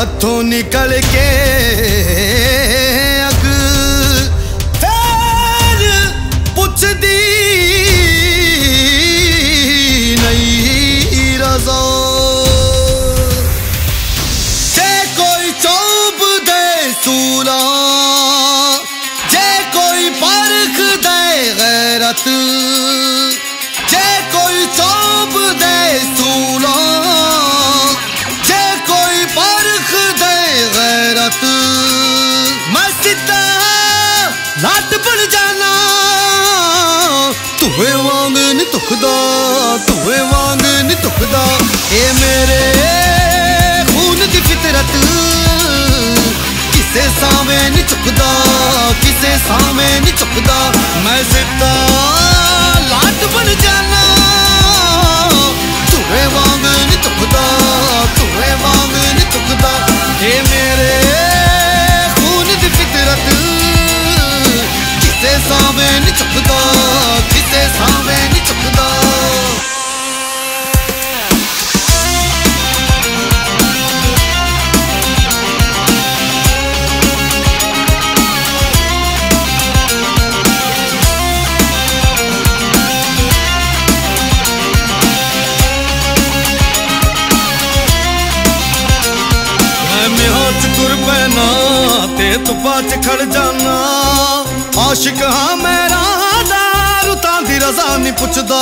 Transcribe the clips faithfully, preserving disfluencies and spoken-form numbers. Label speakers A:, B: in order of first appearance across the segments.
A: हथों निकल के अग फिर पुछदी नहीं रज़ा। जे कोई चौब दे सूला, जे कोई परख दे गैरत, जे कोई चौब दे सूला, जे कोई परख दे गैरत, मैं सीधा लाट बन जाना। तुहे वांग नी तुखदा, तुहे वांग नी तुखदा, ए मेरे खून दी फितरत किसे सावे नी चुकदा, किसे सावे नी चुकदा। मैं सीधा लाट बन जाना। तुहे वांग नी तुखदा, तुहे वांग नी तुखदा, ए मेरे खून दी फितरत किसे सावे नी चुकदा, किसे सावे नी चुकदा। तुर पैना ते तुपा च खड़ जाना। आशिक हाँ मेरा रुतां दी रज़ा नहीं पुछदा।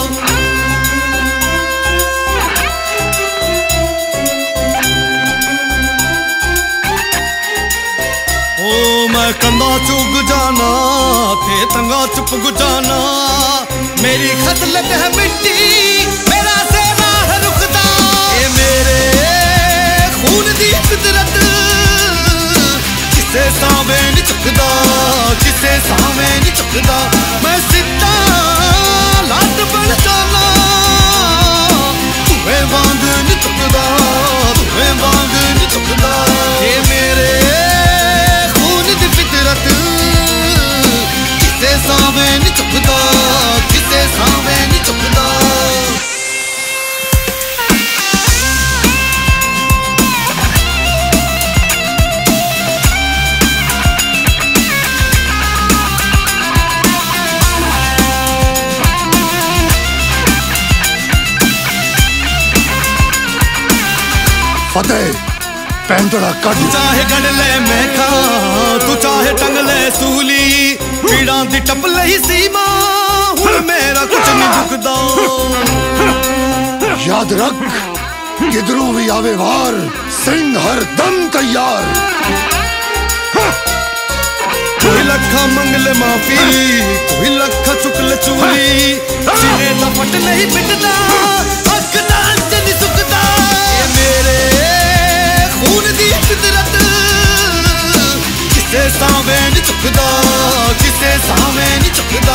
A: ओ मैं कंधा चुग जाना ते तंगा चुप गुजाना। मेरी खसलत है मिट्टी, मेरा सेवा है रुखदा। ए मेरे खून दी फितरत किसे सावे नी चुकदा, किसे सावे नी चुकदा। मैं सीधा लाट बन जाना। तुहे वांग नी चुकदा, तुहे वांग नी चुकदा, ए मेरे खून दी फितरत किसे सावे नी चुकदा, किसे सावे नी चुकदा।
B: पैंतड़ा कट
A: चाहे गड़ ले मैं खा, तू चाहे टंग ले सूली। पीड़ा दी टप लही सीमा, हुण मेरा कुछ नहीं झुकदा।
B: याद रख किधरों भी आवे वार, सिंह हर दम तैयार।
A: कोई लखा मंगले माफी, कोई लखा चुकले चूली। सीने दा फट नहीं पिटदा, हक दा अंत नहीं सुकदा। मेरे खून दी फितरत किसे सावे नी चुकदा, किसे सावे नी चुकदा।